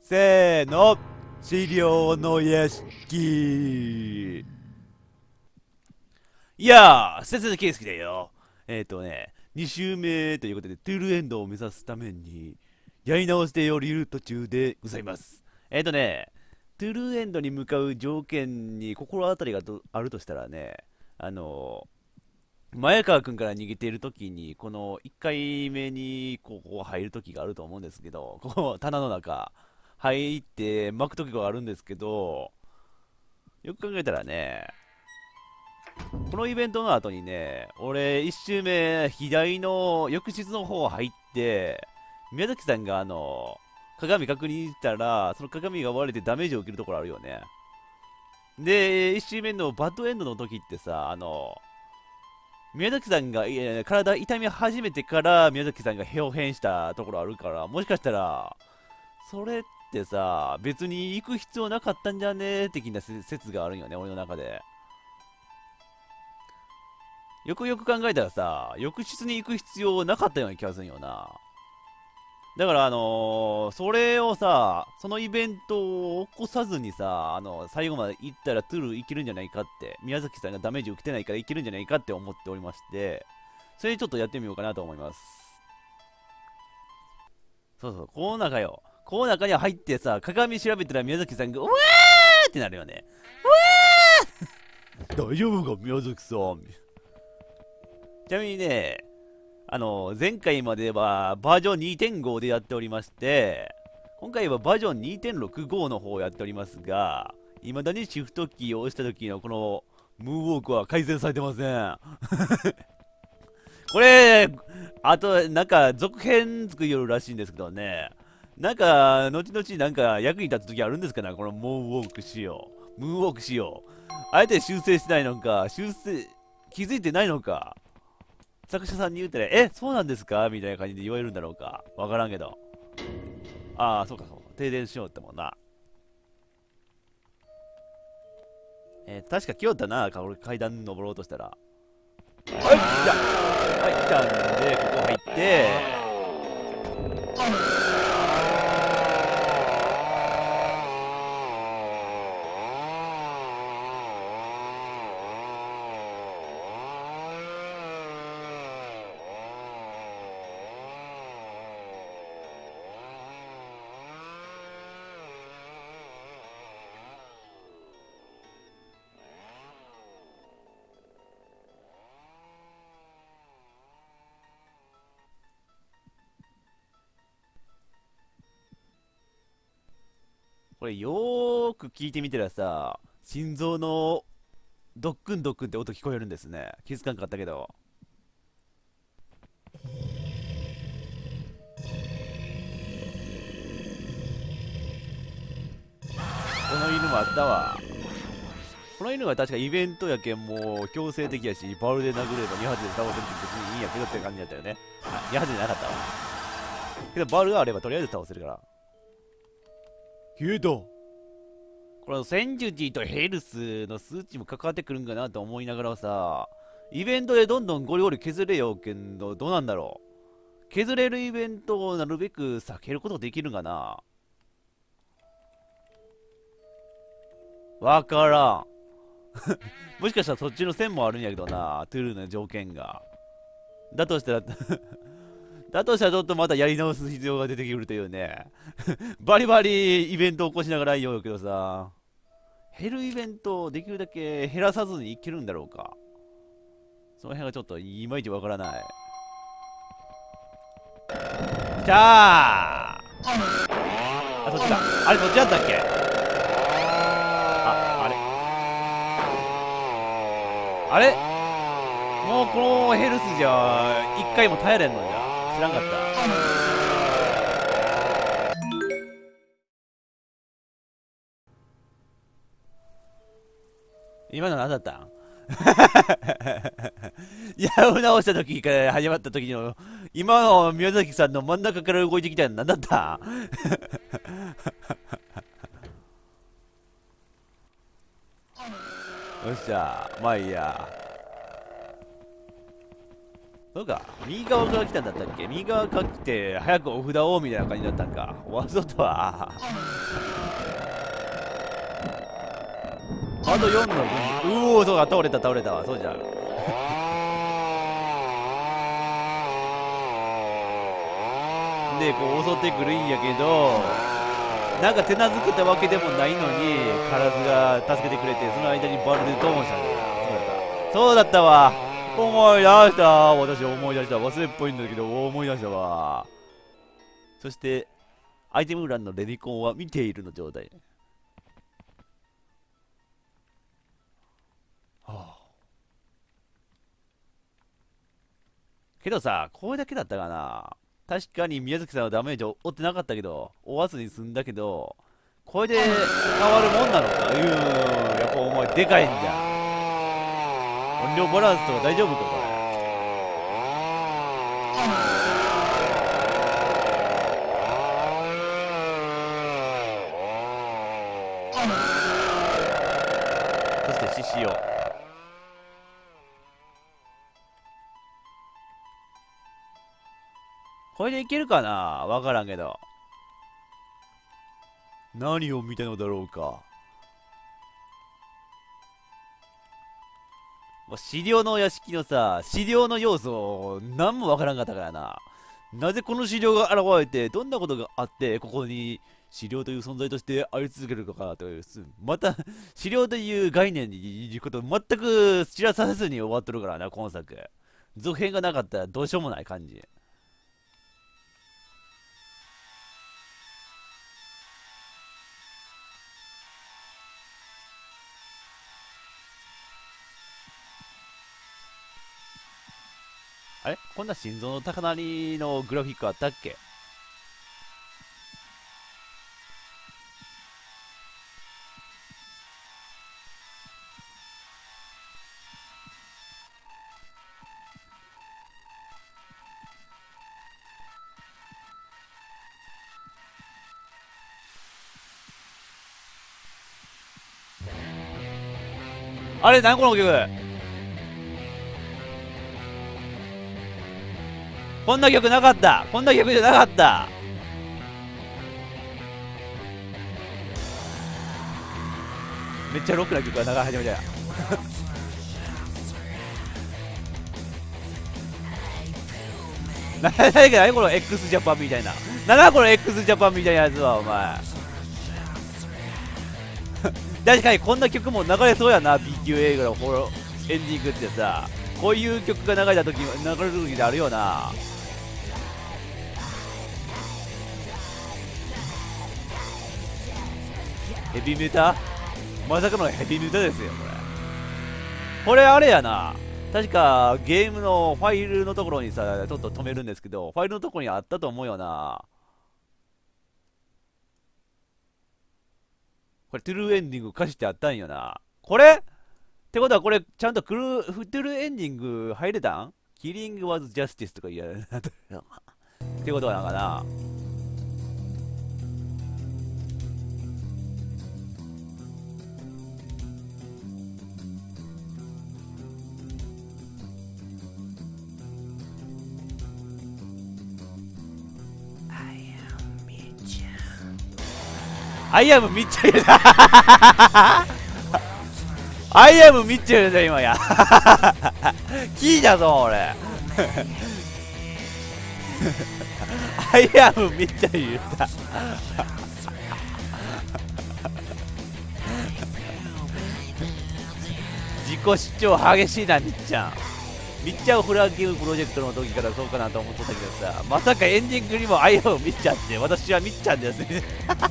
せーの、資料の屋敷。いやー、先生の圭介だよ。2週目ということで、トゥールエンドを目指すために、やり直しておりる途中でございます。トゥールエンドに向かう条件に心当たりがあるとしたらね、あの前川君から逃げているときに、この1回目にここ入るときがあると思うんですけど、ここ棚の中、入って巻くときがあるんですけど、よく考えたらね、このイベントの後にね、俺1周目、左の浴室の方入って、宮崎さんが鏡確認したら、その鏡が割れてダメージを受けるところあるよね。で、1周目のバッドエンドの時ってさ、宮崎さんが体痛み始めてから宮崎さんが表変したところあるから、もしかしたら、それってさ、別に行く必要なかったんじゃね的な説があるんよね、俺の中で。よくよく考えたらさ、浴室に行く必要なかったような気がするんよな。だからそれをさ、そのイベントを起こさずにさ、最後まで行ったらトゥルいけるんじゃないかって、宮崎さんがダメージ受けてないからいけるんじゃないかって思っておりまして、それでちょっとやってみようかなと思います。そうそう、この中よ。この中に入ってさ、鏡調べたら宮崎さんが、うわーってなるよね。大丈夫か、宮崎さん。ちなみにね、前回まではバージョン2.5でやっておりまして、今回はバージョン2.65の方をやっておりますが、未だにシフトキーを押した時のこのムーンウォークは改善されてません。これ、あと、なんか続編作りよるらしいんですけどね、なんか、後々なんか役に立つ時あるんですかね、このムーンウォーク仕様。ムーンウォーク仕様。あえて修正しないのか、気づいてないのか。作者さんに言うたら、そうなんですかみたいな感じで言われるんだろうか。わからんけど。ああ、そうかそうか。停電しようってもんな。確か来よったな、俺階段登ろうとしたら。はい、じゃあ、はい、来たんで、ここ入って、これよーく聞いてみたらさ、心臓のドックンドックンって音聞こえるんですね。気づかんかったけど。この犬もあったわ。この犬は確かイベントやけんもう強制的やし、バルで殴れば2発で倒せるって別にいいんやけどって感じだったよね。あ、2発じゃなかったわ。けどバルがあればとりあえず倒せるから。消えた。このセンジュティとヘルスの数値も関わってくるんかなと思いながらさ、イベントでどんどんゴリゴリ削れよけんど、どうなんだろう。削れるイベントをなるべく避けることできるんかな。わからん。もしかしたらそっちの線もあるんやけどな、トゥルーの条件が。だとしたらだとしたらちょっとまたやり直す必要が出てくるというね。バリバリイベントを起こしながら言おうけどさ、減るイベントをできるだけ減らさずにいけるんだろうか。その辺がちょっといまいちわからない。きたー。あ、そっちだ。あれ、そっちだったっけ。あ、あれもうこのヘルスじゃ一回も耐えれんのじゃ。知らんかった。今の何だったん。やり直した時から始まった時の今の宮崎さんの真ん中から動いてきたの何だった。よっしゃ、まあいいや。 そうか、右側から来たんだったっけ。右側から来て、早くお札をみたいな感じだったんか。わざとは。あと4の分。うおー、そうか、倒れた、倒れたわ。そうじゃん。で、こう襲ってくるんやけど、なんか手なずけたわけでもないのに、カラスが助けてくれて、その間にバルでドーンしたんだよ。そうだったわ。思い出した。私思い出した。忘れっぽいんだけど、思い出したわ。そして、アイテム欄のレニコンは見ているの状態。はあ、けどさ、これだけだったかな。確かに宮崎さんはダメージを負ってなかったけど、負わずに済んだけど、これで変わるもんなのか。やっぱお前でかいんだ。音量バランスとか大丈夫かこれ。そして獅子王。これでいけるかな、わからんけど。何を見たのだろうか。資料の屋敷のさ、資料の要素、何もわからんかったからな。なぜこの資料が現れて、どんなことがあって、ここに資料という存在としてあり続けるのかという、また、資料という概念にいることを全く知らさせずに終わっとるからな、今作。続編がなかったらどうしようもない感じ。あれこんな心臓の高鳴りのグラフィックあったっけ。あれ何この曲。こんな曲なかった。こんな曲じゃなかった。めっちゃロックな曲が流れ始めたよ。何この x ジャパンみたいな。なんだこの x ジャパンみたいなやつはお前。確かにこんな曲も流れそうやな。 B 級映画のホロエンディングってさ、こういう曲が流れた時、流れる時であるよな。ヘビメタ、まさかのヘビメタですよこれ。これあれやな。確かゲームのファイルのところにさ、ちょっと止めるんですけど、ファイルのところにあったと思うよな。これトゥルーエンディング歌詞ってあったんよな。これってことはこれちゃんとトゥルーエンディング入れたん？キリングワズジャスティスとか言うってことはなんかな。アイアムミッチェルだアイアムミッチェルだ今や聞いたぞ俺アイアムミッチェル言った自己主張激しいなみっちゃん。みっちゃんをフラッギングプロジェクトの時からそうかなと思ってたけどさ、まさかエンディングにもアイアムみっちゃんって、私はみっちゃんですね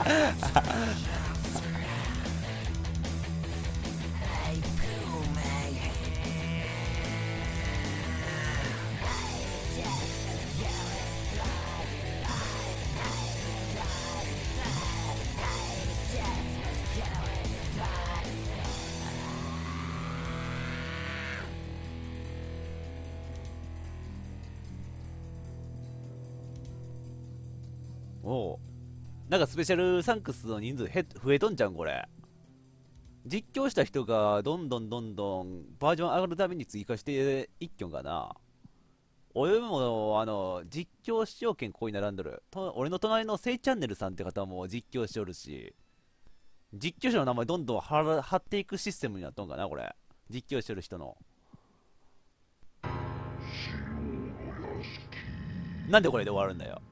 おう、なんかスペシャルサンクスの人数増えとんじゃんこれ。実況した人がどんどんバージョン上がるために追加していっきょんかな。 俺も、実況視聴権ここに並んどる。俺の隣のせいチャンネルさんって方も実況しておるし、実況者の名前どんどん貼っていくシステムになっとんかな、これ。実況してる人の。なんでこれで終わるんだよ。